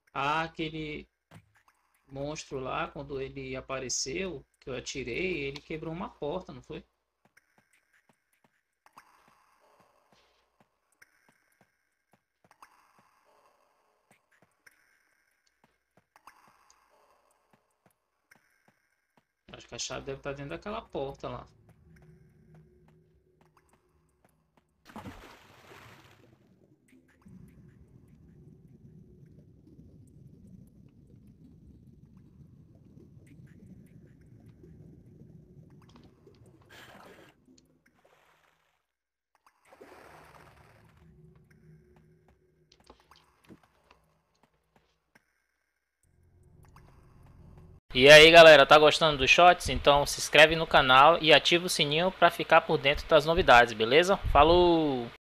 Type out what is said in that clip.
Ah, aquele monstro lá, quando ele apareceu, que eu atirei, ele quebrou uma porta, não foi? Acho que a chave deve estar dentro daquela porta lá. E aí galera, tá gostando dos shots? Então se inscreve no canal e ativa o sininho para ficar por dentro das novidades, beleza? Falou!